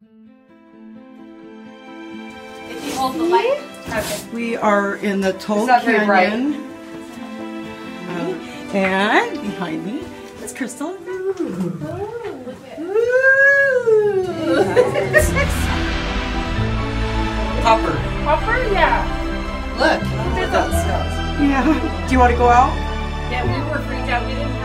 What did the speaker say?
If you hold the light. Okay. We are in the Toll It's not very bright. Canyon. And behind me is Crystal. Hopper. Hopper? Yeah. Look. Look at that stuff. Yeah. Do you want to go out? Yeah, we were freaked out. We didn't